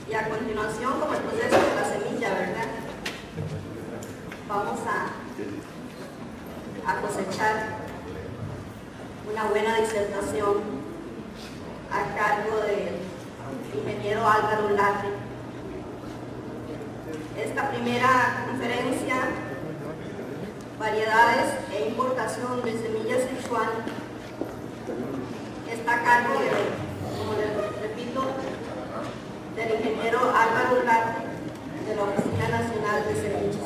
Y a continuación, como el proceso de la semilla, ¿verdad? Vamos a cosechar una buena disertación a cargo del ingeniero Álvaro Ulate. Esta primera conferencia, variedades e importación de semillas Sichuan, está a cargo de, como les repito, del ingeniero Álvaro Ulate de la Oficina Nacional de Semillas.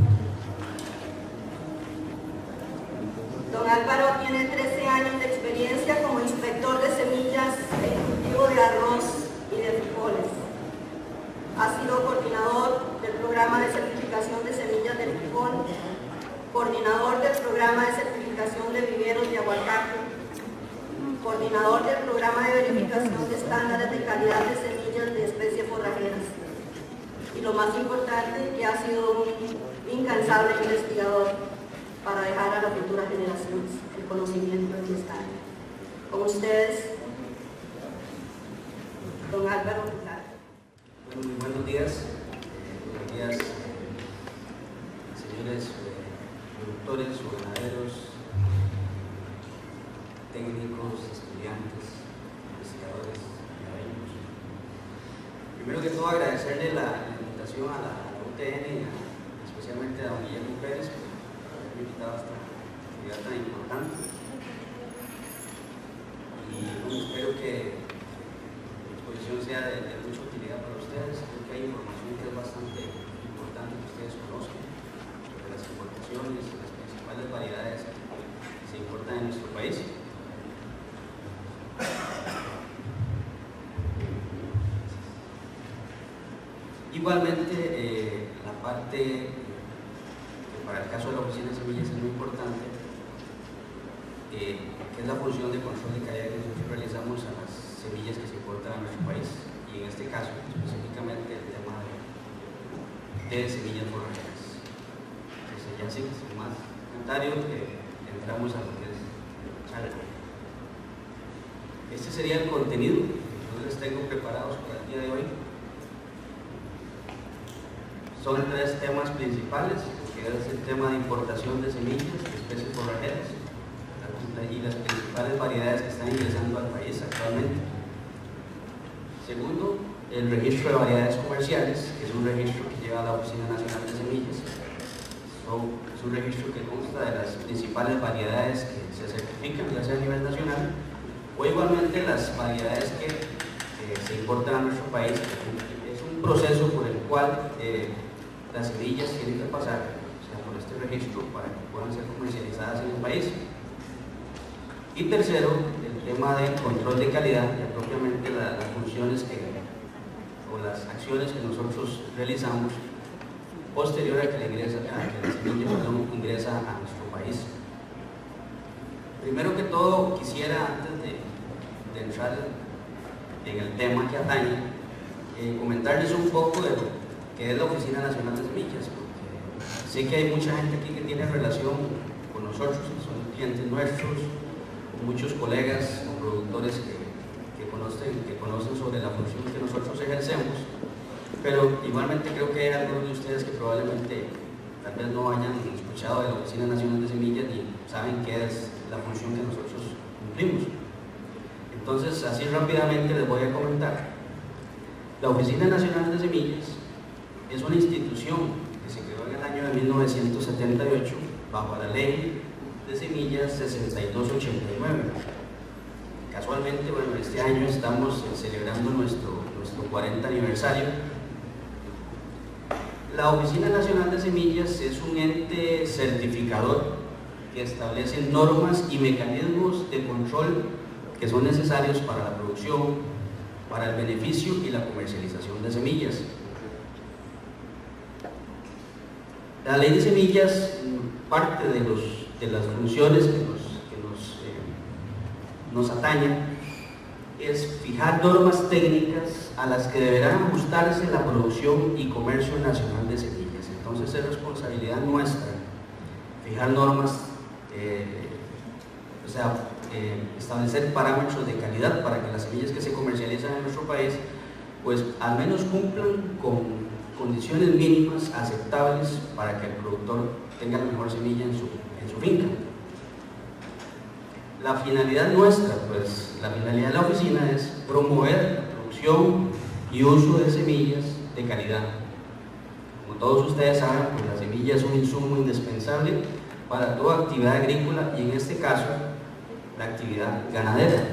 Don Álvaro tiene 13 años de experiencia como inspector de semillas e cultivo de arroz y de frijoles. Ha sido coordinador del programa de certificación de semillas del frijol, coordinador del programa de certificación de viveros de aguacate, coordinador del programa de verificación de estándares de calidad de semillas de especies forrajeras. Y lo más importante, que ha sido un incansable investigador para dejar a las futuras generaciones el conocimiento de esta área. Con ustedes, don Álvaro Ulate. Bueno, muy buenos días. Buenos días, señores productores, ganaderos, técnicos, estudiantes, investigadores, académicos. Primero que todo, agradecerle la invitación a la UTN, especialmente a don Guillermo Pérez, invitado a esta actividad tan importante, y bueno, espero que la exposición sea de mucha utilidad para ustedes. Creo que hay información que es bastante importante que ustedes conozcan sobre las importaciones y las principales variedades que se importan en nuestro país. Igualmente, la parte para el caso de la Oficina de Semillas es muy importante, que es la función de control de calidad que nosotros realizamos a las semillas que se importan a nuestro país, y en este caso específicamente el tema de semillas forrajeras. Entonces, ya sin más comentarios, entramos a lo que es el charla. Este sería el contenido que les tengo preparados para el día de hoy. Son tres temas principales, que es el tema de importación de semillas de especies forrajeras y las principales variedades que están ingresando al país actualmente. Segundo, el registro de variedades comerciales, que es un registro que lleva la Oficina Nacional de Semillas. Es un registro que consta de las principales variedades que se certifican, ya sea a nivel nacional, o igualmente las variedades que se importan a nuestro país. Es un proceso por el cual las semillas tienen que pasar, o sea, por este registro, para que puedan ser comercializadas en el país. Y tercero, el tema de control de calidad, ya propiamente las funciones o las acciones que nosotros realizamos posterior a que la semilla ingresa a nuestro país. Primero que todo, quisiera, antes de entrar en el tema que atañe, comentarles un poco de lo que es la Oficina Nacional de Semillas, porque sé que hay mucha gente aquí que tiene relación con nosotros, que son clientes nuestros, muchos colegas o productores que conocen sobre la función que nosotros ejercemos, pero igualmente creo que hay algunos de ustedes que probablemente tal vez no hayan escuchado de la Oficina Nacional de Semillas ni saben qué es la función que nosotros cumplimos. Entonces, así rápidamente les voy a comentar. La Oficina Nacional de Semillas es una institución que se creó en el año de 1978 bajo la Ley de Semillas 6289. Casualmente, bueno, este año estamos celebrando nuestro 40 aniversario. La Oficina Nacional de Semillas es un ente certificador que establece normas y mecanismos de control que son necesarios para la producción, para el beneficio y la comercialización de semillas. La Ley de Semillas, parte de las funciones que nos atañen, es fijar normas técnicas a las que deberán ajustarse la producción y comercio nacional de semillas. Entonces es responsabilidad nuestra fijar normas, establecer parámetros de calidad para que las semillas que se comercializan en nuestro país pues al menos cumplan con condiciones mínimas aceptables para que el productor tenga la mejor semilla en su finca. La finalidad nuestra, pues la finalidad de la oficina es promover la producción y uso de semillas de calidad. Como todos ustedes saben, pues la semilla es un insumo indispensable para toda actividad agrícola y en este caso la actividad ganadera.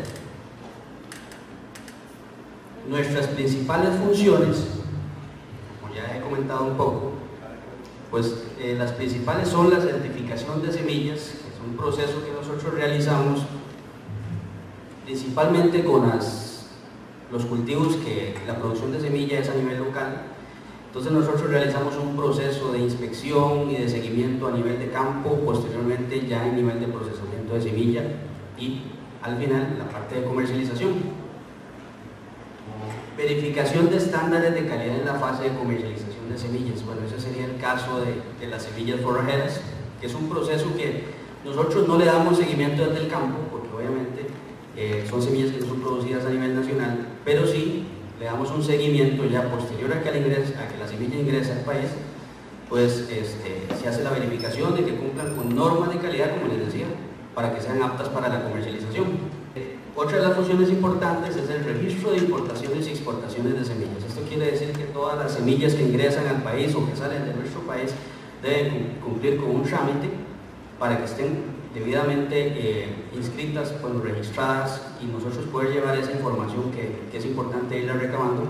Nuestras principales funciones, como ya he comentado un poco, pues las principales son la certificación de semillas, que es un proceso que nosotros realizamos principalmente con los cultivos que la producción de semilla es a nivel local. Entonces nosotros realizamos un proceso de inspección y de seguimiento a nivel de campo, posteriormente ya en nivel de procesamiento de semilla y al final la parte de comercialización. Verificación de estándares de calidad en la fase de comercialización de semillas. Bueno, ese sería el caso de las semillas forrajeras, que es un proceso que nosotros no le damos seguimiento desde el campo, porque obviamente son semillas que son producidas a nivel nacional, pero sí le damos un seguimiento ya posterior a que la semilla ingrese al país, pues se hace la verificación de que cumplan con normas de calidad, como les decía, para que sean aptas para la comercialización. Otra de las funciones importantes es el registro de importaciones y exportaciones de semillas. Esto quiere decir que todas las semillas que ingresan al país o que salen de nuestro país deben cumplir con un trámite para que estén debidamente inscritas, bueno, registradas, y nosotros poder llevar esa información que es importante irla recabando.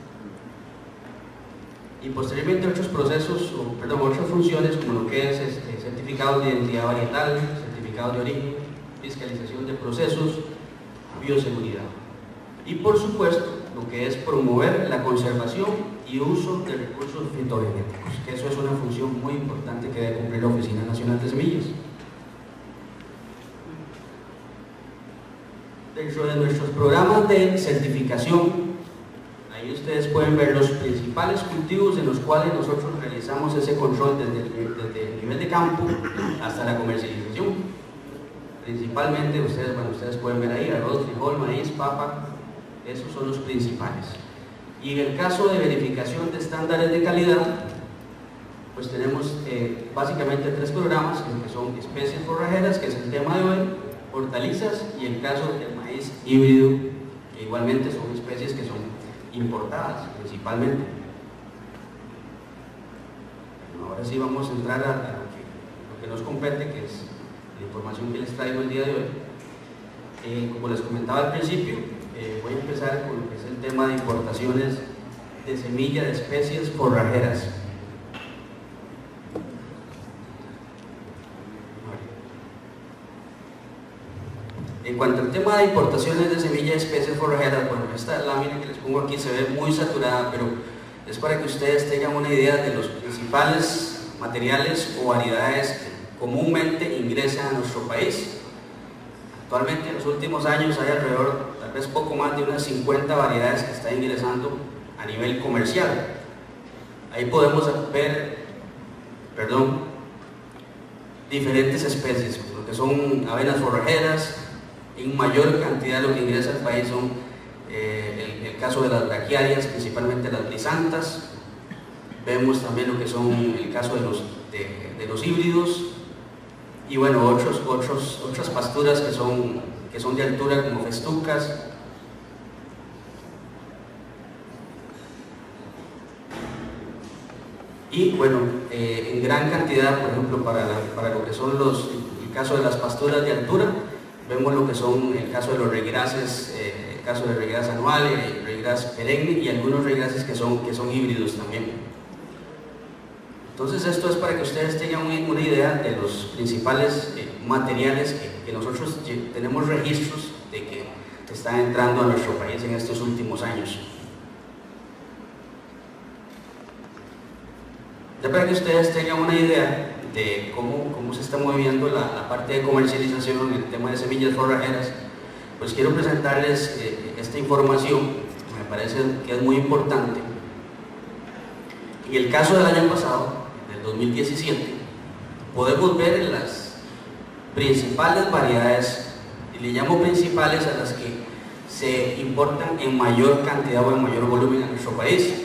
Y posteriormente otros procesos, otras funciones como lo que es certificados de identidad varietal, certificados de origen, fiscalización de procesos, bioseguridad. Y por supuesto, lo que es promover la conservación y uso de recursos fitogenéticos, que eso es una función muy importante que debe cumplir la Oficina Nacional de Semillas. Dentro de nuestros programas de certificación, ahí ustedes pueden ver los principales cultivos en los cuales nosotros realizamos ese control desde el nivel de campo hasta la comercialización. Principalmente, ustedes pueden ver ahí arroz, frijol, maíz, papa, esos son los principales. Y en el caso de verificación de estándares de calidad, pues tenemos básicamente 3 programas, que son especies forrajeras, que es el tema de hoy, hortalizas y el caso del maíz híbrido, que igualmente son especies que son importadas principalmente. Bueno, ahora sí vamos a entrar a lo que nos compete, que es la información que les traigo el día de hoy. Como les comentaba al principio, voy a empezar con lo que es el tema de importaciones de semilla de especies forrajeras. En cuanto al tema de importaciones de semilla de especies forrajeras, bueno, esta lámina que les pongo aquí se ve muy saturada, pero es para que ustedes tengan una idea de los principales materiales o variedades que comúnmente ingresan a nuestro país. Actualmente en los últimos años hay alrededor, tal vez poco más de unas 50 variedades que están ingresando a nivel comercial. Ahí podemos ver, diferentes especies, lo que son avenas forrajeras. En mayor cantidad lo que ingresa al país son el caso de las braquiarias, principalmente las brisantas. Vemos también lo que son el caso de los híbridos, y bueno, otras pasturas que son de altura, como festucas. Y bueno, en gran cantidad, por ejemplo, para lo que son el caso de las pasturas de altura, vemos lo que son el caso de los regrases, el caso de regras anual, el regras perenne y algunos regrases que son híbridos también. Entonces esto es para que ustedes tengan una idea de los principales materiales que nosotros tenemos registros de que están entrando a nuestro país en estos últimos años. Ya para que ustedes tengan una idea de cómo se está moviendo la parte de comercialización en el tema de semillas forrajeras, pues quiero presentarles esta información, que me parece que es muy importante. En el caso del año pasado, del 2017, podemos ver las principales variedades, y le llamo principales a las que se importan en mayor cantidad o en mayor volumen a nuestro país.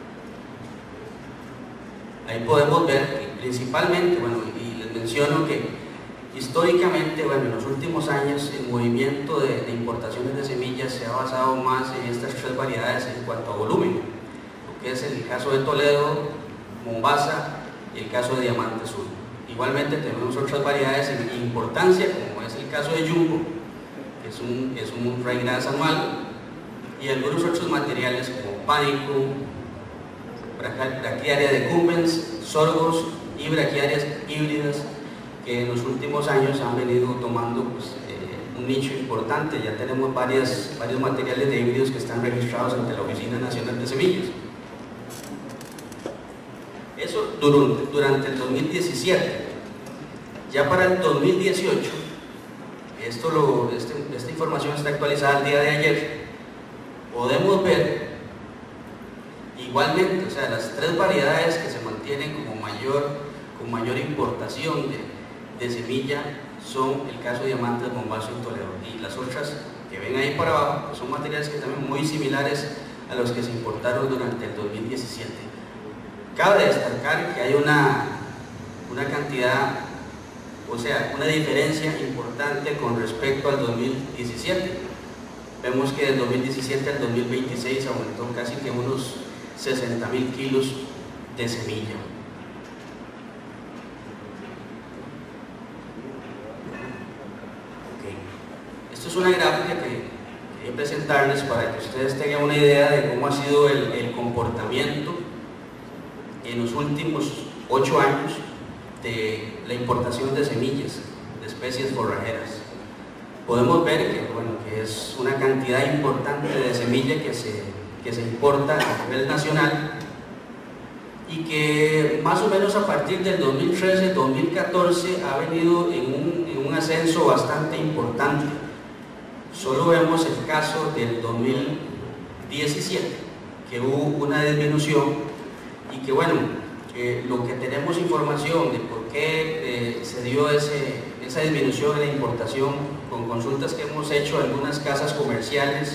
Ahí podemos ver que principalmente, bueno, y les menciono que históricamente, bueno, en los últimos años el movimiento de importaciones de semillas se ha basado más en estas tres variedades en cuanto a volumen, lo que es el caso de Toledo, Mombasa y el caso de Diamante Azul. Igualmente tenemos otras variedades en importancia, como es el caso de Jumbo, que es un ryegrass anual, y algunos otros materiales como pánico, braquiaria decumbens, sorgos y braquiarias híbridas, que en los últimos años han venido tomando pues, un nicho importante. Ya tenemos varios materiales de híbridos que están registrados ante la Oficina Nacional de Semillas. Eso durante el 2017. Ya para el 2018, esta información está actualizada el día de ayer, podemos ver igualmente, o sea, las tres variedades que se mantienen con mayor importación de semilla son el caso de Diamantes, Bombazo y Toledo, y las otras que ven ahí para abajo pues son materiales que también muy similares a los que se importaron durante el 2017. Cabe destacar que hay una cantidad, o sea, una diferencia importante con respecto al 2017. Vemos que del 2017 al 2026 aumentó casi que unos 60.000 kilos de semilla. Esto es una gráfica que quería presentarles para que ustedes tengan una idea de cómo ha sido el comportamiento en los últimos 8 años de la importación de semillas de especies forrajeras. Podemos ver que, bueno, que es una cantidad importante de semilla que se importa a nivel nacional y que más o menos a partir del 2013-2014 ha venido en un ascenso bastante importante. Solo vemos el caso del 2017, que hubo una disminución y que, bueno, lo que tenemos información de por qué se dio esa disminución en la importación con consultas que hemos hecho a algunas casas comerciales,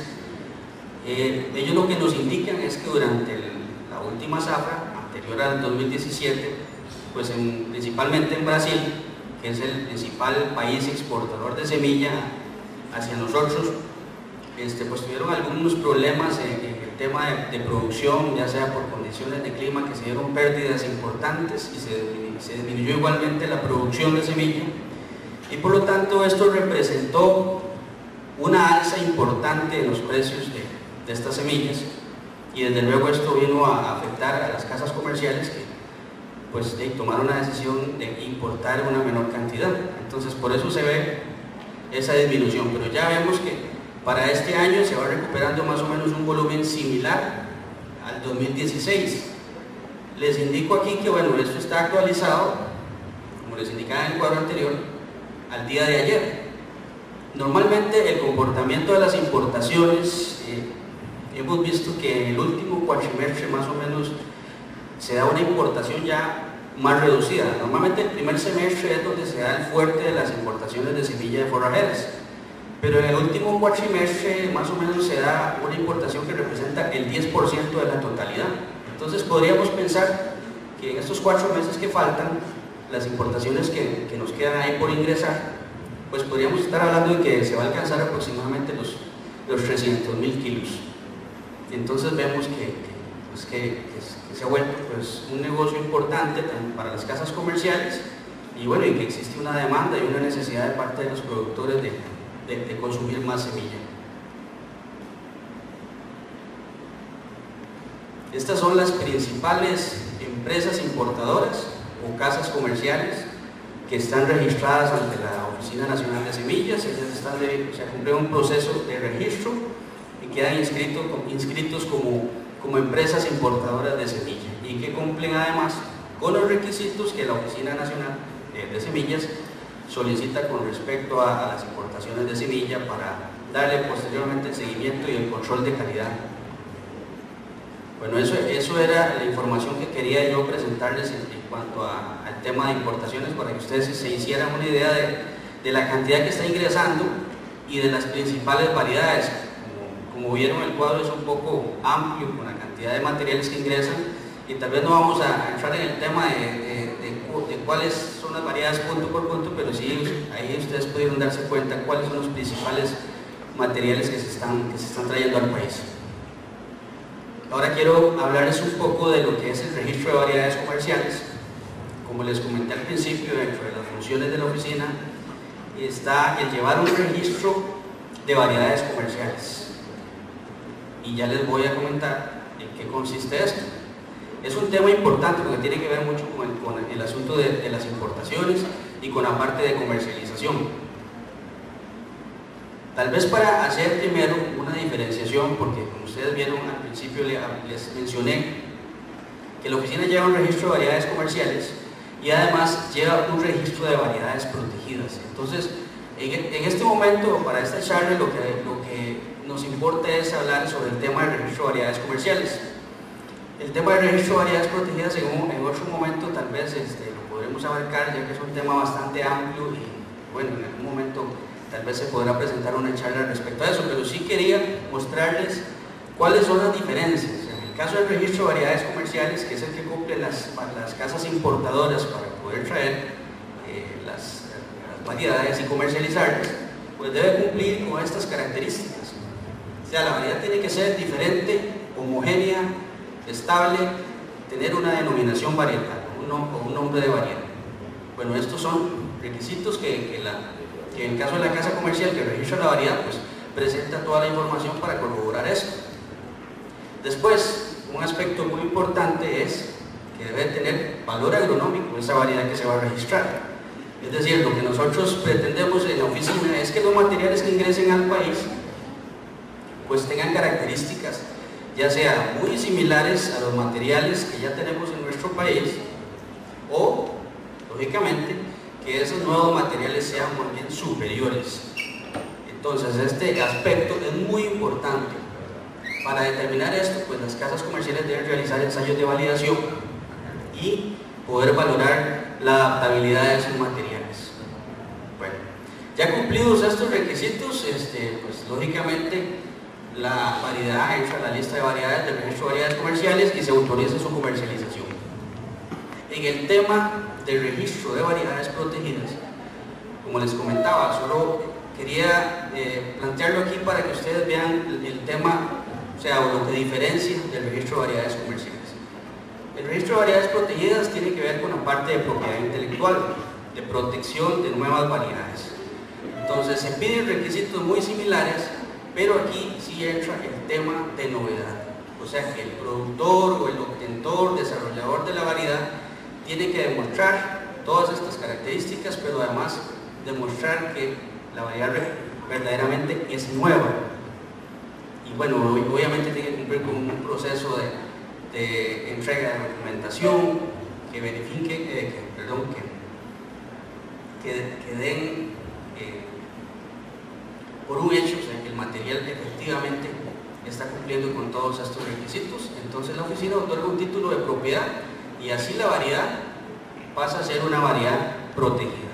ellos lo que nos indican es que durante la última zafra, anterior al 2017, pues principalmente en Brasil, que es el principal país exportador de semilla hacia nosotros, pues tuvieron algunos problemas en el tema de producción, ya sea por condiciones de clima, que se dieron pérdidas importantes y se disminuyó igualmente la producción de semilla, y por lo tanto esto representó una alza importante en los precios de estas semillas, y desde luego esto vino a afectar a las casas comerciales que pues tomaron la decisión de importar una menor cantidad. Entonces por eso se ve esa disminución, pero ya vemos que para este año se va recuperando más o menos un volumen similar al 2016. Les indico aquí que, bueno, esto está actualizado, como les indicaba en el cuadro anterior, al día de ayer. Normalmente el comportamiento de las importaciones, hemos visto que en el último cuatrimestre más o menos se da una importación ya más reducida. Normalmente el primer semestre es donde se da el fuerte de las importaciones de semilla de forrajeras, pero en el último cuatrimestre más o menos se da una importación que representa el 10% de la totalidad. Entonces podríamos pensar que en estos 4 meses que faltan, las importaciones que nos quedan ahí por ingresar, pues podríamos estar hablando de que se va a alcanzar aproximadamente los 300.000 kilos. Entonces vemos que se ha vuelto pues un negocio importante para las casas comerciales, y bueno, y que existe una demanda y una necesidad de parte de los productores de consumir más semilla. Estas son las principales empresas importadoras o casas comerciales que están registradas ante la Oficina Nacional de Semillas. Ellas se ha cumplido un proceso de registro y quedan inscritos como empresas importadoras de semilla, y que cumplen además con los requisitos que la Oficina Nacional de Semillas solicita con respecto a las importaciones de semilla, para darle posteriormente el seguimiento y el control de calidad. Bueno, eso era la información que quería yo presentarles en cuanto al tema de importaciones, para que ustedes se hicieran una idea de la cantidad que está ingresando y de las principales variedades. como vieron, el cuadro es un poco amplio con la cantidad de materiales que ingresan, y tal vez no vamos a entrar en el tema de cuáles son las variedades punto por punto, pero sí ahí ustedes pudieron darse cuenta cuáles son los principales materiales que se están trayendo al país. Ahora quiero hablarles un poco de lo que es el registro de variedades comerciales. Como les comenté al principio, dentro de las funciones de la oficina está el llevar un registro de variedades comerciales. Y ya les voy a comentar en qué consiste esto. Es un tema importante porque tiene que ver mucho con el asunto de las importaciones y con la parte de comercialización. Tal vez para hacer primero una diferenciación, porque como ustedes vieron al principio les mencioné que la oficina lleva un registro de variedades comerciales y además lleva un registro de variedades protegidas. Entonces, en este momento, para esta charla, lo que nos importa es hablar sobre el tema del registro de variedades comerciales. El tema del registro de variedades protegidas en otro momento tal vez lo podremos abarcar, ya que es un tema bastante amplio y bueno, en algún momento tal vez se podrá presentar una charla respecto a eso, pero sí quería mostrarles cuáles son las diferencias. En el caso del registro de variedades comerciales, que es el que cumple las casas importadoras para poder traer las variedades y comercializarlas, pues debe cumplir con estas características. O sea, la variedad tiene que ser diferente, homogénea, estable, tener una denominación varietal o un nombre de variedad. Bueno, estos son requisitos que en el caso de la casa comercial que registra la variedad, pues presenta toda la información para corroborar eso. Después, un aspecto muy importante es que debe tener valor agronómico esa variedad que se va a registrar. Es decir, lo que nosotros pretendemos en la oficina es que los materiales que ingresen al país pues tengan características ya sea muy similares a los materiales que ya tenemos en nuestro país o, lógicamente, que esos nuevos materiales sean más bien superiores. Entonces, este aspecto es muy importante. Para determinar esto, pues las casas comerciales deben realizar ensayos de validación y poder valorar la adaptabilidad de esos materiales. Bueno, ya cumplidos estos requisitos, pues lógicamente la variedad entra a la lista de variedades del registro de variedades comerciales y se autoriza su comercialización. En el tema del registro de variedades protegidas, como les comentaba, solo quería plantearlo aquí para que ustedes vean el tema, o sea, lo que diferencia del registro de variedades comerciales. El registro de variedades protegidas tiene que ver con la parte de propiedad intelectual, de protección de nuevas variedades. Entonces se piden requisitos muy similares, pero aquí sí entra el tema de novedad. O sea que el productor o el obtentor, desarrollador de la variedad, tiene que demostrar todas estas características, pero además demostrar que la variedad verdaderamente es nueva. Y bueno, obviamente tiene que cumplir con un proceso de entrega de documentación, que verifique, que den por un hecho, o sea, que el material efectivamente está cumpliendo con todos estos requisitos. Entonces la oficina otorga un título de propiedad y así la variedad pasa a ser una variedad protegida.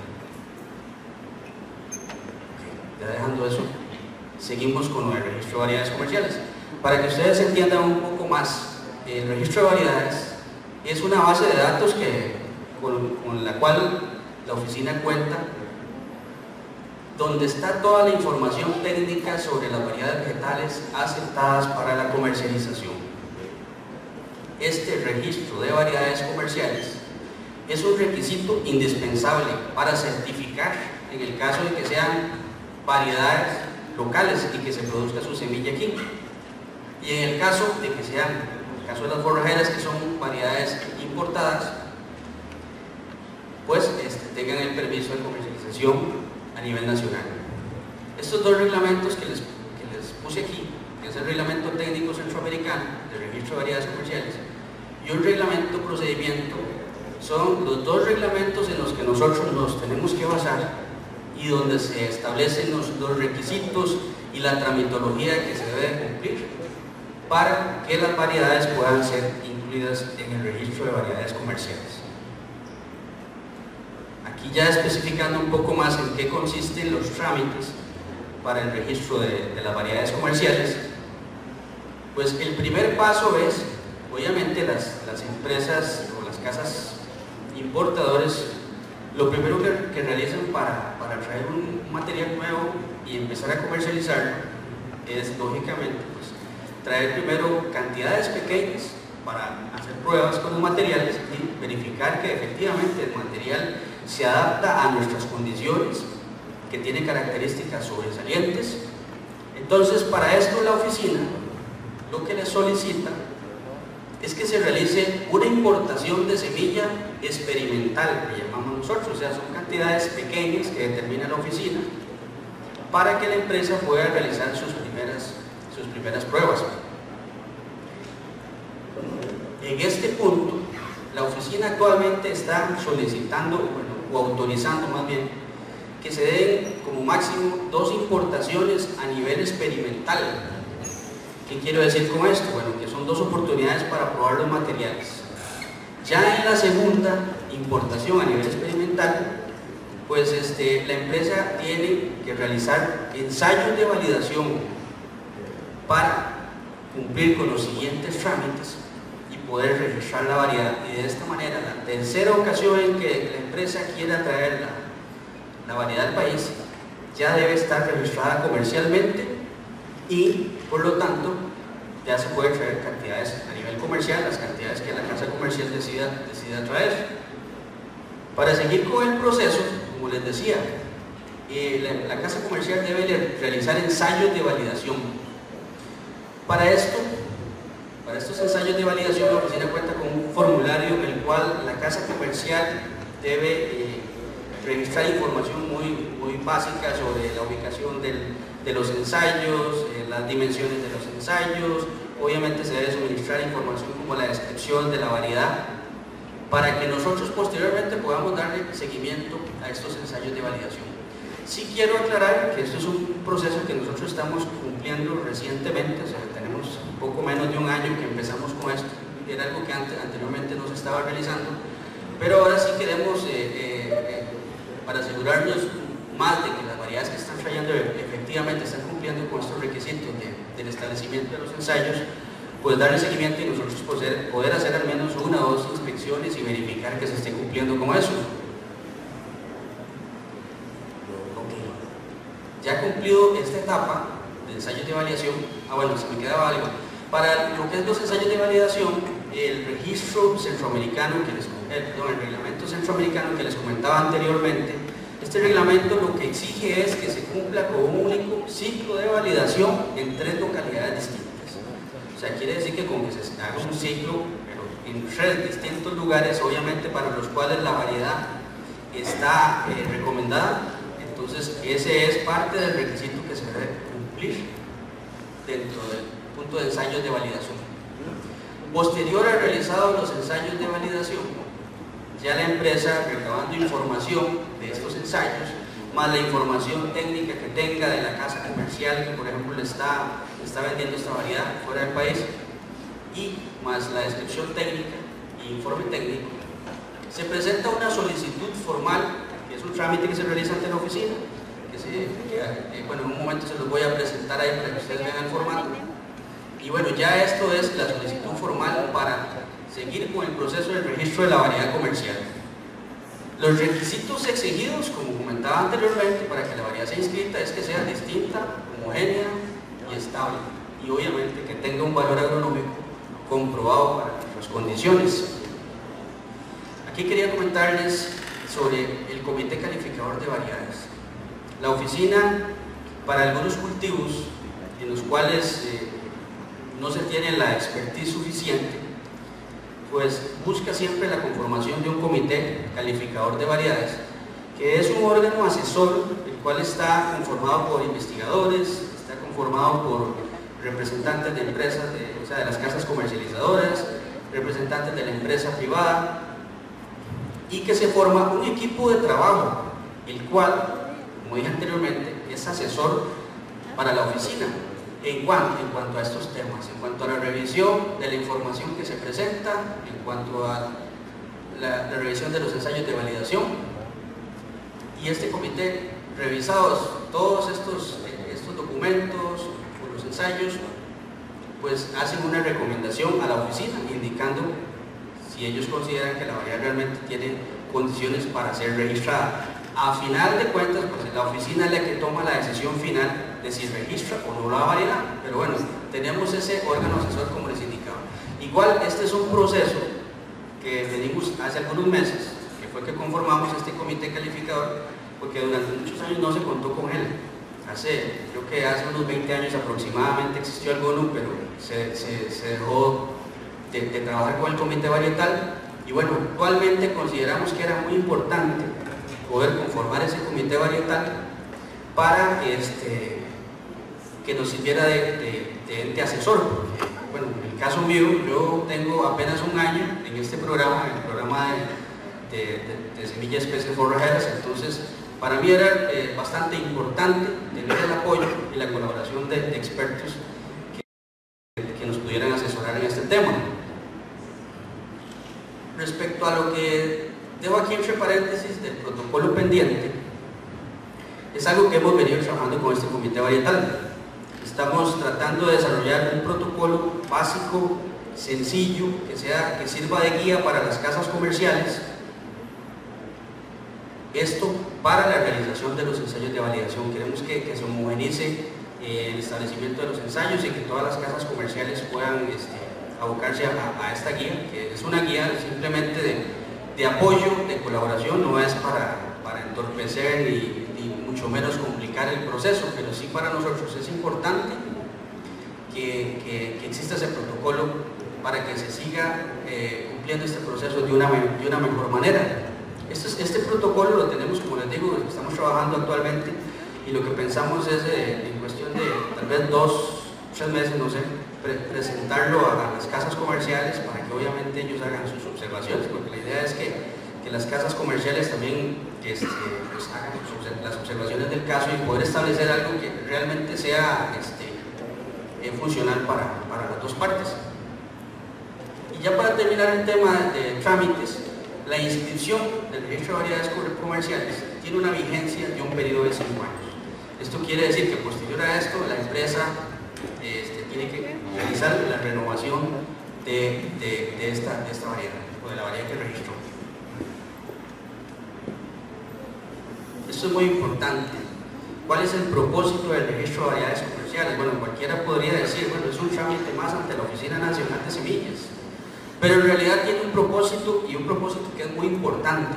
Ya dejando eso, seguimos con el registro de variedades comerciales. Para que ustedes entiendan un poco más, el registro de variedades es una base de datos con la cual la oficina cuenta, donde está toda la información técnica sobre las variedades vegetales aceptadas para la comercialización. Este registro de variedades comerciales es un requisito indispensable para certificar en el caso de que sean variedades locales y que se produzca su semilla aquí. Y en el caso de que sean, en el caso de las forrajeras, que son variedades importadas, pues tengan el permiso de comercialización a nivel nacional. Estos dos reglamentos que les puse aquí, que es el reglamento técnico centroamericano del registro de variedades comerciales y un reglamento procedimiento, son los dos reglamentos en los que nosotros nos tenemos que basar y donde se establecen los requisitos y la tramitología que se debe cumplir para que las variedades puedan ser incluidas en el registro de variedades comerciales. Aquí ya especificando un poco más en qué consisten los trámites para el registro de las variedades comerciales, Pues el primer paso es, obviamente, las empresas o las casas importadores, lo primero que realizan para traer un material nuevo y empezar a comercializarlo es, lógicamente, pues, traer primero cantidades pequeñas para hacer pruebas con los materiales y verificar que efectivamente el material se adapta a nuestras condiciones, que tiene características sobresalientes. Entonces, para esto la oficina lo que le solicita es que se realice una importación de semilla experimental, que llamamos nosotros, o sea, son cantidades pequeñas que determina la oficina para que la empresa pueda realizar sus primeras pruebas. En este punto, la oficina actualmente está solicitando, o autorizando más bien, que se den como máximo 2 importaciones a nivel experimental. ¿Qué quiero decir con esto? Bueno, que son 2 oportunidades para probar los materiales. Ya en la segunda importación a nivel experimental, pues la empresa tiene que realizar ensayos de validación para cumplir con los siguientes trámites y poder registrar la variedad. Y de esta manera, la tercera ocasión en que la empresa quiera traer la variedad al país, ya debe estar registrada comercialmente y, por lo tanto, ya se puede traer cantidades a nivel comercial, las cantidades que la casa comercial decida traer. Para seguir con el proceso, como les decía, la casa comercial debe realizar ensayos de validación. Para estos ensayos de validación, la oficina cuenta con un formulario en el cual la casa comercial debe registrar información muy básica sobre la ubicación de los ensayos, las dimensiones de los ensayos. Obviamente se debe suministrar información como la descripción de la variedad para que nosotros posteriormente podamos darle seguimiento a estos ensayos de validación. Sí quiero aclarar que esto es un proceso que nosotros estamos cumpliendo recientemente, o sea, tenemos un poco menos de un año que empezamos con esto, era algo que anteriormente no se estaba realizando, pero ahora sí queremos, para asegurarnos más de que las variedades que están trayendo efectivamente están cumpliendo con estos requisitos del establecimiento de los ensayos, pues darle seguimiento y nosotros poder hacer al menos 1 o 2 inspecciones y verificar que se esté cumpliendo con eso. Ya cumplido esta etapa de ensayos de validación, bueno, se me quedaba algo. Para lo que es los ensayos de validación, el registro centroamericano, el reglamento centroamericano que les comentaba anteriormente, este reglamento lo que exige es que se cumpla con un único ciclo de validación en 3 localidades distintas. O sea, quiere decir que con que se haga un ciclo, pero en 3 distintos lugares, obviamente para los cuales la variedad está recomendada. Entonces, ese es parte del requisito que se debe cumplir dentro del punto de ensayos de validación. Posterior a realizados los ensayos de validación, ya la empresa, recabando información de estos ensayos, más la información técnica que tenga de la casa comercial que, por ejemplo, le está vendiendo esta variedad fuera del país, y más la descripción técnica e informe técnico, se presenta una solicitud formal, que es un trámite que se realiza ante la oficina, bueno, en un momento se los voy a presentar ahí para que ustedes vean el formato. Y bueno, ya esto es la solicitud formal para seguir con el proceso del registro de la variedad comercial. Los requisitos exigidos, como comentaba anteriormente, para que la variedad sea inscrita es que sea distinta, homogénea y estable, y obviamente que tenga un valor agronómico comprobado para nuestras condiciones. Aquí quería comentarles sobre el Comité Calificador de Variedades. La oficina, para algunos cultivos en los cuales no se tiene la expertise suficiente, pues busca siempre la conformación de un comité calificador de variedades, que es un órgano asesor, el cual está conformado por investigadores, está conformado por representantes de empresas, o sea, de las casas comercializadoras, representantes de la empresa privada, y que se forma un equipo de trabajo, el cual, como dije anteriormente, es asesor para la oficina en cuanto a estos temas, en cuanto a la revisión de la información que se presenta, en cuanto a la revisión de los ensayos de validación. Y este comité, revisados todos estos documentos o los ensayos, pues hacen una recomendación a la oficina indicando si ellos consideran que la variedad realmente tiene condiciones para ser registrada. A final de cuentas, pues la oficina es la que toma la decisión final de si registra o no la variedad, pero bueno, tenemos ese órgano asesor como les indicaba. Igual, este es un proceso que venimos hace algunos meses, que fue que conformamos este comité calificador, porque durante muchos años no se contó con él. Creo que hace unos 20 años aproximadamente existió alguno, pero se dejó de trabajar con el comité varietal, y bueno, actualmente consideramos que era muy importante poder conformar ese comité varietal para que nos sirviera de ente asesor. Bueno, en el caso mío, yo tengo apenas un año en este programa, en el programa de semillas, especies forrajeras, entonces para mí era bastante importante tener el apoyo y la colaboración de expertos que nos pudieran asesorar en este tema. Respecto a lo que dejo aquí entre paréntesis del protocolo pendiente, es algo que hemos venido trabajando con este comité varietal. Estamos tratando de desarrollar un protocolo básico, sencillo, que sirva de guía para las casas comerciales. Esto para la realización de los ensayos de validación. Queremos que se homogenice el establecimiento de los ensayos y que todas las casas comerciales puedan abocarse a esta guía, que es una guía simplemente de apoyo, de colaboración, no es para entorpecer ni mucho menos complicar el proceso, pero sí para nosotros es importante que exista ese protocolo para que se siga cumpliendo este proceso de una mejor manera. Este protocolo lo tenemos, como les digo, estamos trabajando actualmente, y lo que pensamos es en cuestión de tal vez 2-3 meses, no sé, presentarlo a las casas comerciales para que obviamente ellos hagan sus observaciones, porque la idea es que las casas comerciales también pues hagan las observaciones del caso y poder establecer algo que realmente sea funcional para las dos partes. Y ya para terminar el tema de trámites, la inscripción del registro de variedades comerciales tiene una vigencia de un periodo de 5 años. Esto quiere decir que posterior a esto la empresa tiene que realizar la renovación de esta variedad, o de la variedad que registró. Esto es muy importante. ¿Cuál es el propósito del registro de variedades comerciales? Bueno, cualquiera podría decir, bueno, es un trámite más ante la Oficina Nacional de Semillas, pero en realidad tiene un propósito, y un propósito que es muy importante.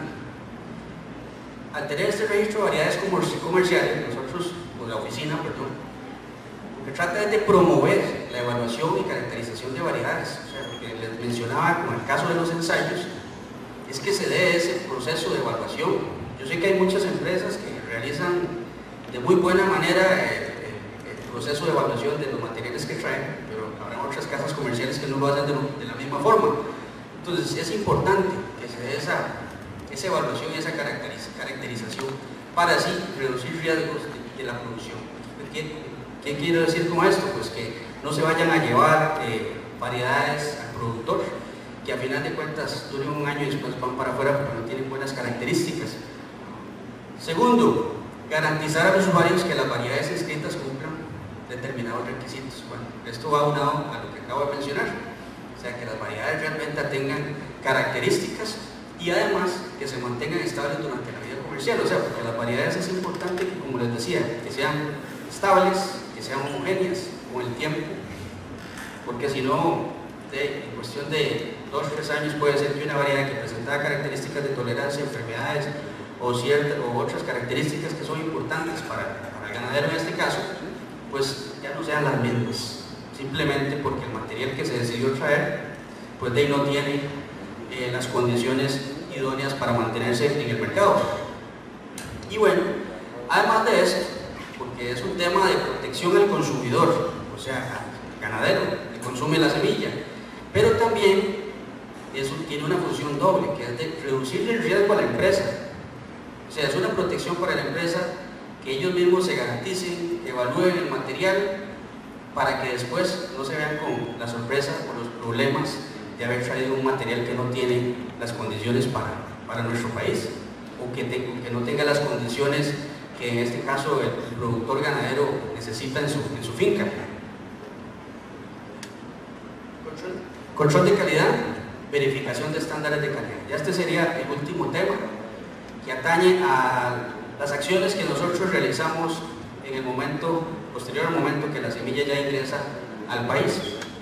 Al tener este registro de variedades comerciales, nosotros, o la oficina, perdón, lo que trata es de promover la evaluación y caracterización de variedades. O sea, lo que les mencionaba con el caso de los ensayos, es que se dé ese proceso de evaluación. Yo sé que hay muchas empresas que realizan de muy buena manera el proceso de evaluación de los materiales que traen, pero habrá otras casas comerciales que no lo hacen de la misma forma. Entonces es importante que se dé esa evaluación y esa caracterización para así reducir riesgos de la producción. ¿Qué quiero decir con esto? Pues que no se vayan a llevar variedades al productor que a final de cuentas duren un año y después van para afuera porque no tienen buenas características. Segundo, garantizar a los usuarios que las variedades inscritas cumplan determinados requisitos. Bueno, esto va aunado a lo que acabo de mencionar, o sea, que las variedades realmente tengan características y además que se mantengan estables durante la vida comercial. O sea, porque las variedades es importante que, como les decía, que sean estables, que sean homogéneas con el tiempo, porque si no, en cuestión de 2 o 3 años puede ser que una variedad que presentaba características de tolerancia a enfermedades o otras características que son importantes para el ganadero en este caso, pues ya no sean las mismas, simplemente porque el material que se decidió traer pues de ahí no tiene las condiciones idóneas para mantenerse en el mercado. Y bueno, además de eso, porque es un tema de protección al consumidor, o sea, al ganadero que consume la semilla, pero también eso tiene una función doble, que es de reducir el riesgo a la empresa. O sea, es una protección para la empresa que ellos mismos se garanticen, evalúen el material para que después no se vean con la sorpresa o los problemas de haber traído un material que no tiene las condiciones para nuestro país, o que no tenga las condiciones que en este caso el productor ganadero necesita en su finca. Control de calidad, verificación de estándares de calidad. Ya este sería el último tema que atañe a las acciones que nosotros realizamos en el momento, posterior al momento que la semilla ya ingresa al país.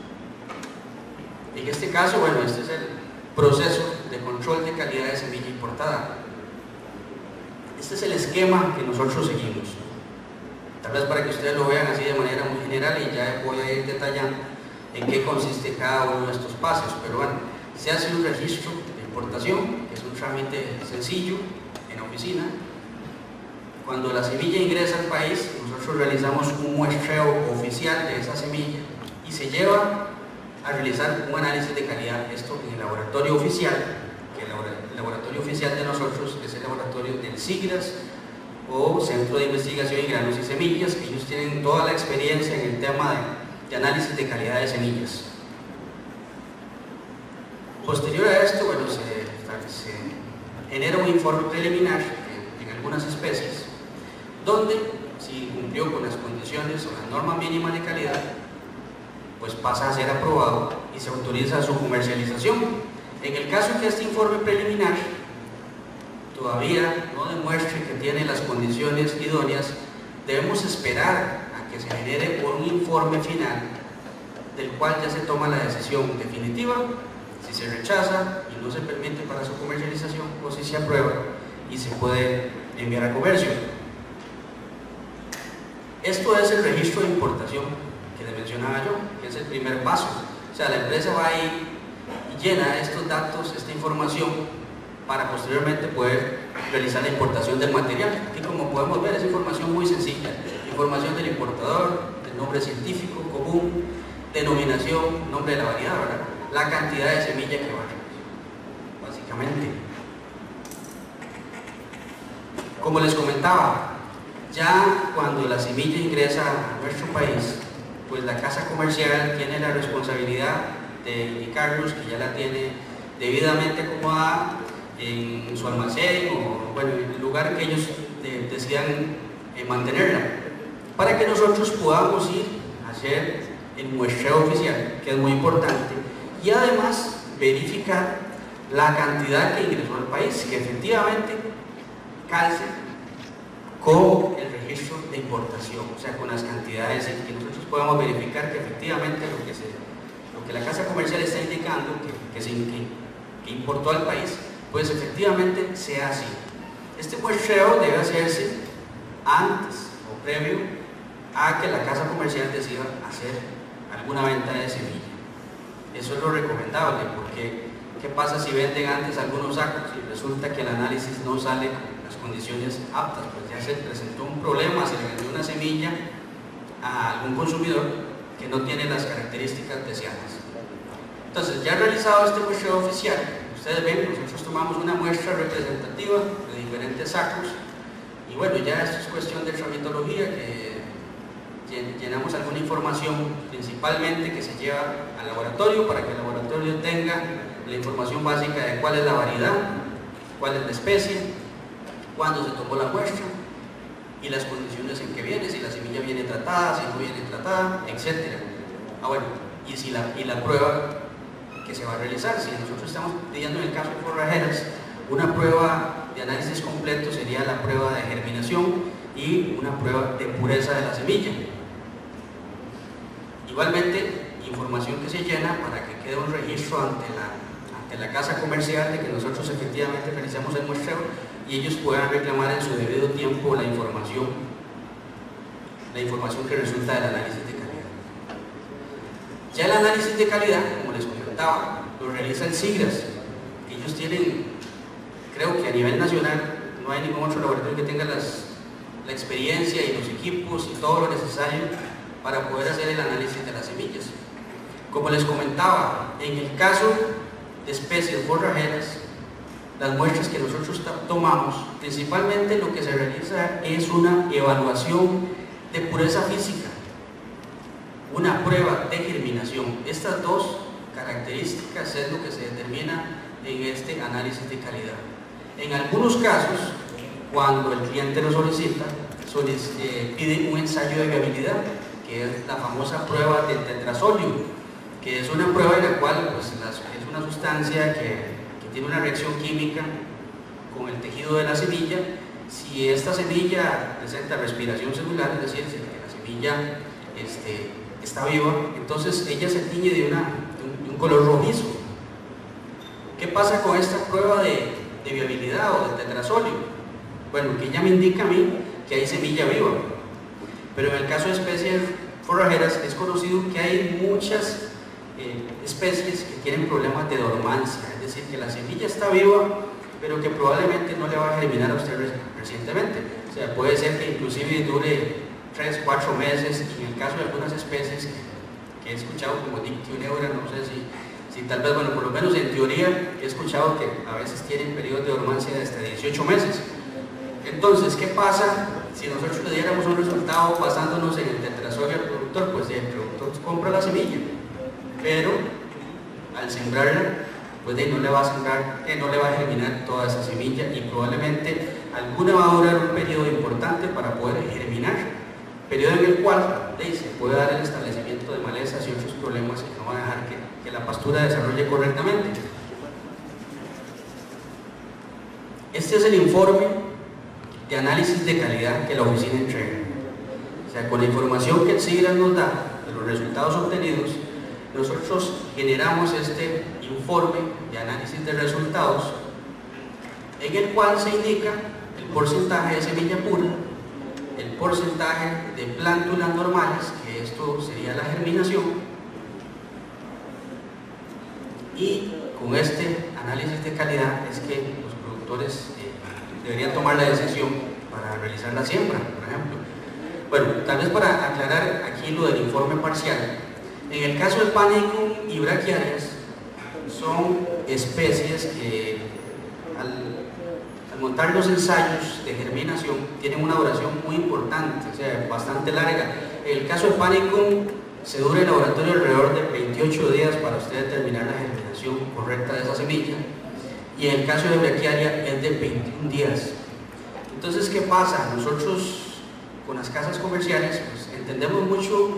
En este caso, bueno, este es el proceso de control de calidad de semilla importada. Este es el esquema que nosotros seguimos. Tal vez para que ustedes lo vean así de manera muy general, y ya voy a ir detallando en qué consiste cada uno de estos pasos. Pero bueno, se hace un registro de importación, que es un trámite sencillo en la oficina. Cuando la semilla ingresa al país, nosotros realizamos un muestreo oficial de esa semilla y se lleva a realizar un análisis de calidad, esto en el laboratorio oficial, que el laboratorio oficial de nosotros es el laboratorio del SIGRAS, o Centro de Investigación en Granos y Semillas. Ellos tienen toda la experiencia en el tema de análisis de calidad de semillas. Posterior a esto, bueno, se genera un informe preliminar en algunas especies, donde si cumplió con las condiciones o la norma mínima de calidad, pues pasa a ser aprobado y se autoriza su comercialización. En el caso que este informe preliminar todavía no demuestre que tiene las condiciones idóneas, debemos esperar a que se genere un informe final del cual ya se toma la decisión definitiva, si se rechaza y no se permite para su comercialización, o si se aprueba y se puede enviar a comercio. Esto es el registro de importación que les mencionaba yo, que es el primer paso. O sea, la empresa va ahí y llena estos datos, esta información, para posteriormente poder realizar la importación del material. Aquí, como podemos ver, es información muy sencilla: información del importador, del nombre científico común, denominación, nombre de la variedad, ¿verdad?, la cantidad de semilla que va a realizar, básicamente. Como les comentaba, ya cuando la semilla ingresa a nuestro país, pues la casa comercial tiene la responsabilidad de indicarnos que ya la tiene debidamente acomodada en su almacén, o bueno, en el lugar que ellos decidan mantenerla, para que nosotros podamos ir a hacer el muestreo oficial, que es muy importante, y además verificar la cantidad que ingresó al país, que efectivamente calce con el registro de importación, o sea, con las cantidades, que nosotros podamos verificar que efectivamente lo que la casa comercial está indicando que importó al país, pues efectivamente sea así. Este muestreo debe hacerse antes o previo a que la casa comercial decida hacer alguna venta de semilla. Eso es lo recomendable, porque ¿qué pasa si venden antes algunos sacos y resulta que el análisis no sale con las condiciones aptas? Pues ya se presentó un problema, se le vendió una semilla a algún consumidor que no tiene las características deseadas. Entonces, ya realizado este muestreo oficial, ustedes ven, nosotros tomamos una muestra representativa de diferentes sacos, y bueno, ya esto es cuestión de tramitología, que llenamos alguna información, principalmente que se lleva al laboratorio, para que el laboratorio tenga la información básica de cuál es la variedad, cuál es la especie, cuándo se tomó la muestra y las condiciones en que viene, si la semilla viene tratada, si no viene tratada, etc. Bueno, y la prueba que se va a realizar. Si nosotros estamos pidiendo, en el caso de forrajeras, una prueba de análisis completo, sería la prueba de germinación y una prueba de pureza de la semilla. Igualmente, información que se llena para que quede un registro ante la casa comercial de que nosotros efectivamente realizamos el muestreo, y ellos puedan reclamar en su debido tiempo la información que resulta del análisis de calidad. Ya el análisis de calidad, como les comentaba, lo realiza el SIGRAS. Ellos tienen, creo que a nivel nacional no hay ningún otro laboratorio que tenga la experiencia y los equipos y todo lo necesario para poder hacer el análisis de las semillas. Como les comentaba, en el caso de especies forrajeras, las muestras que nosotros tomamos, principalmente lo que se realiza es una evaluación de pureza física, una prueba de germinación. Estas dos características es lo que se determina en este análisis de calidad. En algunos casos, cuando el cliente lo solicita, pide un ensayo de viabilidad, que es la famosa prueba del tetrasolio. que es una prueba en la cual pues, es una sustancia que tiene una reacción química con el tejido de la semilla. Si esta semilla presenta respiración celular, es decir, si la semilla está viva, entonces ella se tiñe de un color rojizo. ¿Qué pasa con esta prueba de viabilidad o de tetrazolio? Bueno, que ella me indica a mí que hay semilla viva, pero en el caso de especies forrajeras es conocido que hay muchas especies que tienen problemas de dormancia, es decir, que la semilla está viva, pero que probablemente no le va a germinar a usted recientemente. O sea, puede ser que inclusive dure 3, 4 meses, y en el caso de algunas especies que he escuchado como Dictyoneura, no sé si tal vez, bueno, por lo menos en teoría he escuchado que a veces tienen periodos de dormancia de hasta 18 meses. Entonces, ¿qué pasa si nosotros le diéramos un resultado basándonos en el tetrazolio al productor? Pues el productor compra la semilla, pero al sembrarla, pues no le va a germinar toda esa semilla, y probablemente alguna va a durar un periodo importante para poder germinar, periodo en el cual se puede dar el establecimiento de malezas y otros problemas que no van a dejar que la pastura desarrolle correctamente. Este es el informe de análisis de calidad que la oficina entrega. O sea, con la información que el SIGRAS nos da de los resultados obtenidos, nosotros generamos este informe de análisis de resultados, en el cual se indica el porcentaje de semilla pura, el porcentaje de plántulas normales, que esto sería la germinación, y con este análisis de calidad es que los productores deberían tomar la decisión para realizar la siembra, por ejemplo. Bueno, tal vez para aclarar aquí lo del informe parcial, en el caso del Panicum y Brachiarias, son especies que al montar los ensayos de germinación tienen una duración muy importante, o sea, bastante larga. En el caso del Panicum se dura en laboratorio alrededor de 28 días para usted determinar la germinación correcta de esa semilla, y en el caso de Brachiaria es de 21 días. Entonces, ¿qué pasa? Nosotros con las casas comerciales pues, entendemos mucho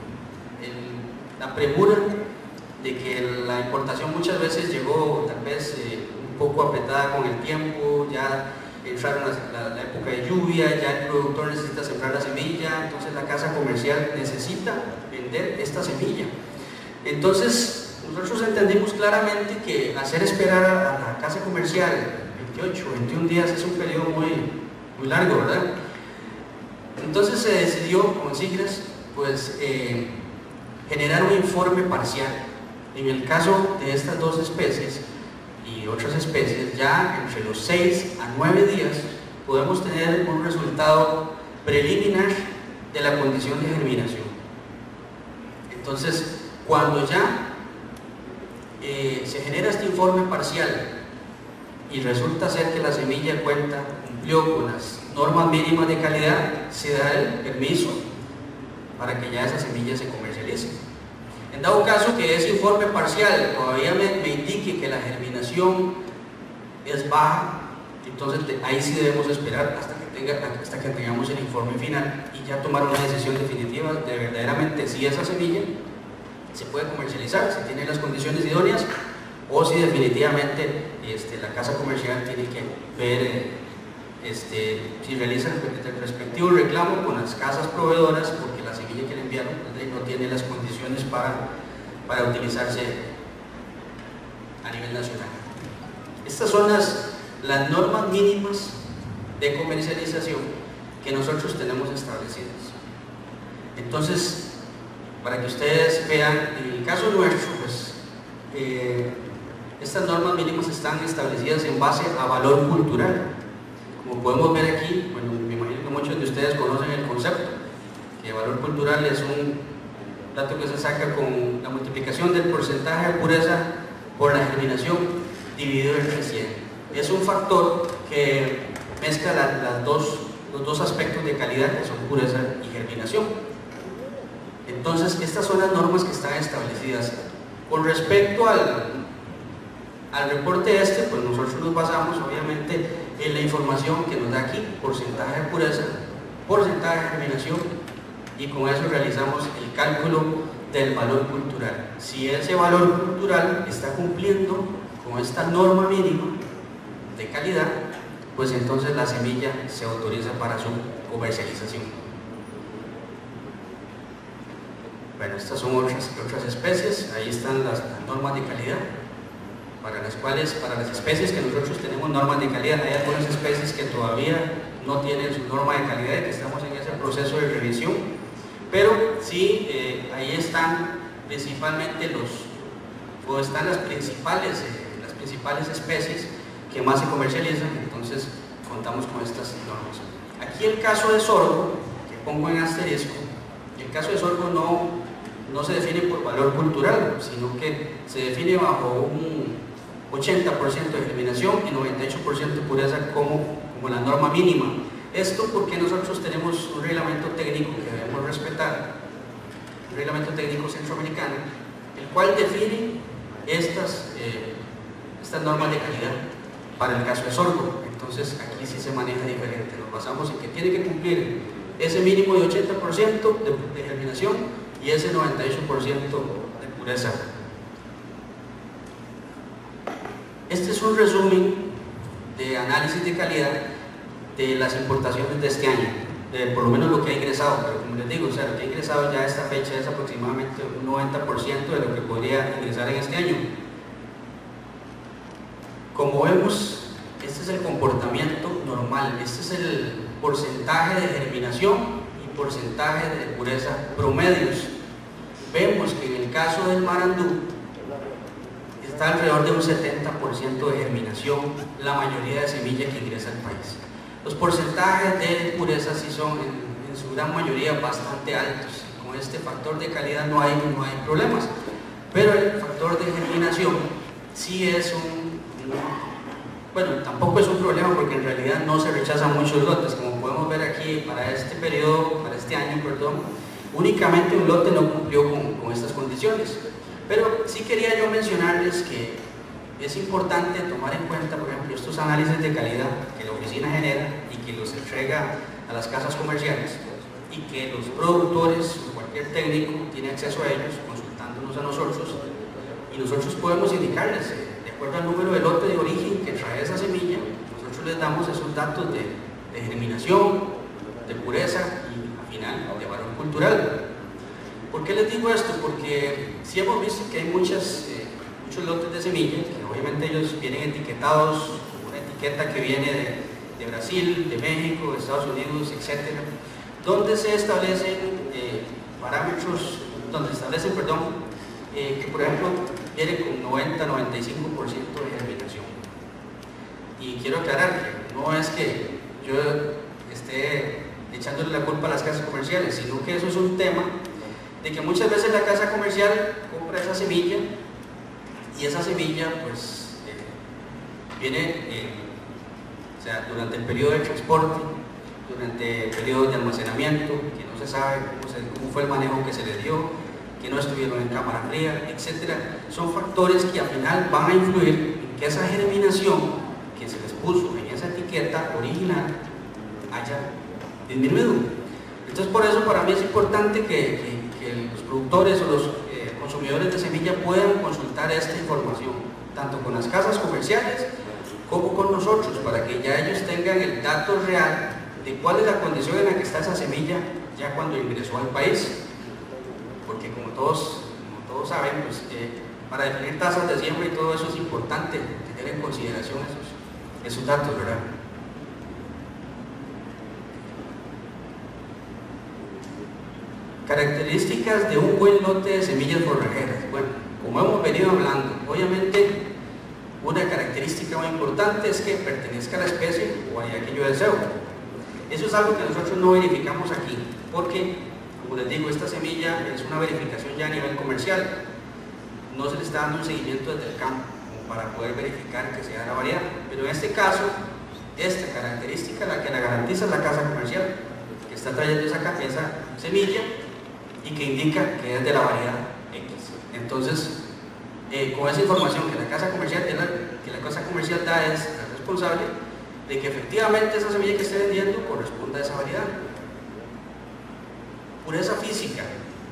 la premura de que la importación muchas veces llegó tal vez un poco apretada con el tiempo, ya entraron la época de lluvia, ya el productor necesita sembrar la semilla, entonces la casa comercial necesita vender esta semilla. Entonces nosotros entendimos claramente que hacer esperar a la casa comercial 28 o 21 días es un periodo muy largo, ¿verdad? Entonces se decidió con SIGRAS pues generar un informe parcial. En el caso de estas dos especies y otras especies, ya entre los 6 a 9 días podemos tener un resultado preliminar de la condición de germinación. Entonces, cuando ya se genera este informe parcial y resulta ser que la semilla cumplió con las normas mínimas de calidad, se da el permiso para que ya esa semilla se comercialice. En dado caso que ese informe parcial todavía me indique que la germinación es baja, entonces ahí sí debemos esperar hasta que tengamos el informe final y ya tomar una decisión definitiva de verdaderamente si esa semilla se puede comercializar, si tiene las condiciones idóneas, o si definitivamente la casa comercial tiene que ver si realiza el respectivo reclamo con las casas proveedoras, porque la semilla que le enviaron no tiene las condiciones para utilizarse a nivel nacional. Estas son las normas mínimas de comercialización que nosotros tenemos establecidas. Entonces, para que ustedes vean, en el caso nuestro, pues, estas normas mínimas están establecidas en base a valor cultural. Como podemos ver aquí, bueno, me imagino que muchos de ustedes conocen el concepto, que valor cultural es un dato que se saca con la multiplicación del porcentaje de pureza por la germinación dividido entre 100. Es un factor que mezcla los dos aspectos de calidad, que son pureza y germinación. Entonces, estas son las normas que están establecidas. Con respecto al reporte pues nosotros nos basamos obviamente en la información que nos da aquí, porcentaje de pureza, porcentaje de germinación, y con eso realizamos el cálculo del valor cultural. Si ese valor cultural está cumpliendo con esta norma mínima de calidad, pues entonces la semilla se autoriza para su comercialización. Bueno, estas son otras especies. Ahí están las normas de calidad, para las especies que nosotros tenemos normas de calidad. Hay algunas especies que todavía no tienen su norma de calidad y que estamos en ese proceso de revisión, pero sí, ahí están principalmente están las principales especies que más se comercializan. Entonces contamos con estas normas. Aquí el caso de sorgo, que pongo en asterisco, el caso de sorgo no se define por valor cultural, sino que se define bajo un 80% de germinación y 98% de pureza como la norma mínima. Esto porque nosotros tenemos un reglamento técnico que debemos respetar, un reglamento técnico centroamericano, el cual define estas normas de calidad para el caso de sorgo. Entonces aquí sí se maneja diferente. Nos basamos en que tiene que cumplir ese mínimo de 80% de germinación y ese 98% de pureza. Este es un resumen de análisis de calidad de las importaciones de este año, por lo menos lo que ha ingresado, pero como les digo, o sea, lo que ha ingresado ya a esta fecha es aproximadamente un 90% de lo que podría ingresar en este año. Como vemos, este es el comportamiento normal, este es el porcentaje de germinación y porcentaje de pureza promedios. Vemos que en el caso del marandú está alrededor de un 70% de germinación, la mayoría de semillas que ingresa al país. Los porcentajes de pureza sí son en su gran mayoría bastante altos. Con este factor de calidad no hay problemas, pero el factor de germinación sí es bueno, tampoco es un problema, porque en realidad no se rechazan muchos lotes. Como podemos ver aquí, para este periodo, para este año, perdón, únicamente un lote no cumplió con estas condiciones. Pero sí quería yo mencionarles que es importante tomar en cuenta, por ejemplo, estos análisis de calidad que la oficina genera y que los entrega a las casas comerciales, y que los productores o cualquier técnico tiene acceso a ellos consultándonos a nosotros, y nosotros podemos indicarles, de acuerdo al número de lote de origen que trae esa semilla, nosotros les damos esos datos de germinación, de pureza y al final de valor cultural. ¿Por qué les digo esto? Porque sí hemos visto que hay muchos lotes de semillas, que obviamente ellos vienen etiquetados, una etiqueta que viene de Brasil, de México, de Estados Unidos, etc., donde se establecen parámetros, que por ejemplo vienen con 90-95% de germinación. Y quiero aclarar que no es que yo esté echándole la culpa a las casas comerciales, sino que eso es un tema de que muchas veces la casa comercial compra esa semilla, y esa semilla pues viene durante el periodo de transporte, durante el periodo de almacenamiento, que no se sabe cómo fue el manejo que se le dio, que no estuvieron en cámara fría, etc. Son factores que al final van a influir en que esa germinación que se les puso en esa etiqueta original haya disminuido. Entonces, por eso para mí es importante que los productores o los consumidores de semilla puedan consultar esta información, tanto con las casas comerciales como con nosotros, para que ya ellos tengan el dato real de cuál es la condición en la que está esa semilla ya cuando ingresó al país. Porque como todos saben, pues, para definir tasas de siembra y todo eso es importante tener en consideración esos datos, ¿verdad? Características de un buen lote de semillas forrajeras. Bueno, como hemos venido hablando, obviamente una característica muy importante es que pertenezca a la especie o variedad que yo deseo. Eso es algo que nosotros no verificamos aquí, porque, como les digo, esta semilla es una verificación ya a nivel comercial. No se le está dando un seguimiento desde el campo como para poder verificar que sea la variedad. Pero en este caso, esta característica la que la garantiza es la casa comercial, que está trayendo esa semilla y que indica que es de la variedad X. Entonces, con esa información que la casa comercial da, es responsable de que efectivamente esa semilla que esté vendiendo corresponda a esa variedad. Pureza física.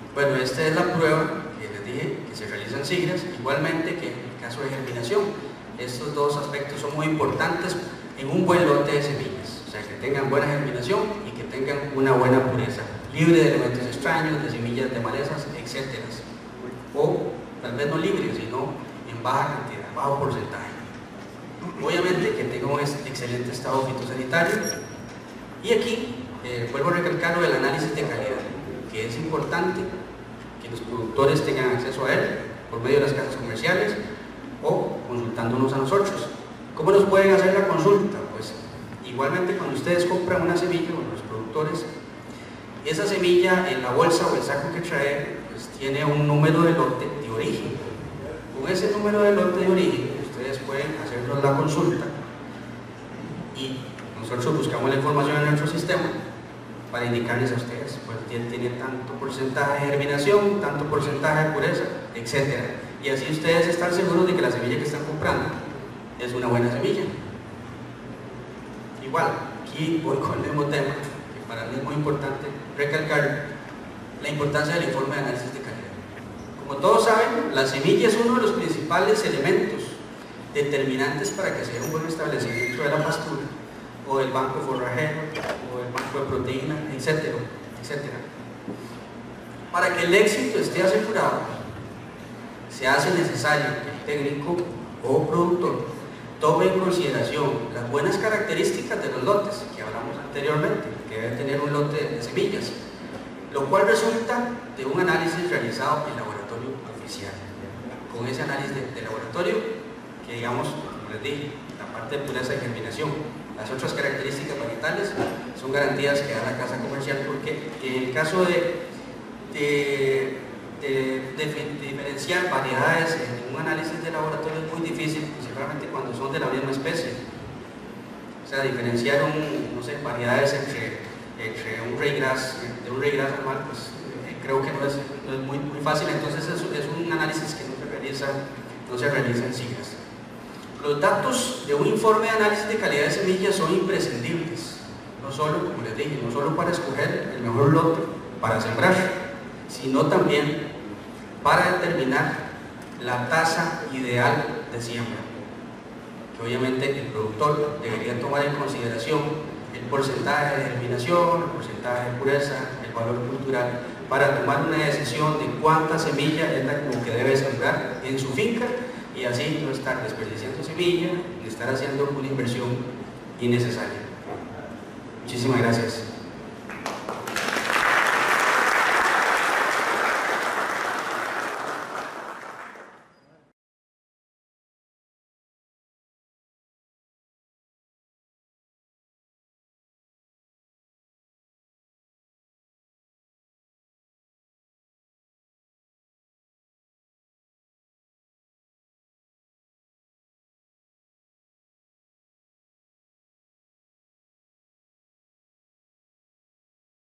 Bueno, esta es la prueba que les dije que se realizan siglas, igualmente que en el caso de germinación. Estos dos aspectos son muy importantes en un buen lote de semillas, o sea, que tengan buena germinación y que tengan una buena pureza, libre de elementos extraños, de semillas de malezas, etc. O tal vez no libre, sino en baja cantidad, bajo porcentaje. Obviamente que tenga un excelente estado fitosanitario. Y aquí vuelvo a recalcar lo del análisis de calidad, que es importante que los productores tengan acceso a él por medio de las casas comerciales o consultándonos a nosotros. ¿Cómo nos pueden hacer la consulta? Pues igualmente cuando ustedes compran una semilla con los productores, esa semilla en la bolsa o el saco que trae pues tiene un número de lote de origen. Con ese número de lote de origen ustedes pueden hacernos la consulta y nosotros buscamos la información en nuestro sistema para indicarles a ustedes, pues tiene tanto porcentaje de germinación, tanto porcentaje de pureza, etc. Y así ustedes están seguros de que la semilla que están comprando es una buena semilla. Igual, aquí voy con el mismo tema, que para mí es muy importante recalcar la importancia del informe de análisis de calidad. Como todos saben, la semilla es uno de los principales elementos determinantes para que sea un buen establecimiento de la pastura, o del banco forrajero, o del banco de proteína, etcétera, etcétera. Para que el éxito esté asegurado, se hace necesario que el técnico o productor tome en consideración las buenas características de los lotes que hablamos anteriormente, que debe tener un lote de semillas, lo cual resulta de un análisis realizado en laboratorio oficial. Con ese análisis de laboratorio, que digamos, como les dije, la parte de pureza y germinación, las otras características varietales son garantías que da la casa comercial, porque en el caso de diferenciar variedades en un análisis de laboratorio es muy difícil, principalmente cuando son de la misma especie. O sea, diferenciar no sé, variedades entre un ryegrass, de un ryegrass normal, pues creo que no es muy fácil, entonces es un análisis que no se realiza en siglas. Los datos de un informe de análisis de calidad de semillas son imprescindibles, no solo, como les dije, no solo para escoger el mejor lote para sembrar, sino también para determinar la tasa ideal de siembra, que obviamente el productor debería tomar en consideración el porcentaje de germinación, el porcentaje de pureza, el valor cultural, para tomar una decisión de cuánta semilla es la que debe sembrar en su finca y así no estar desperdiciando semilla ni estar haciendo una inversión innecesaria. Muchísimas gracias.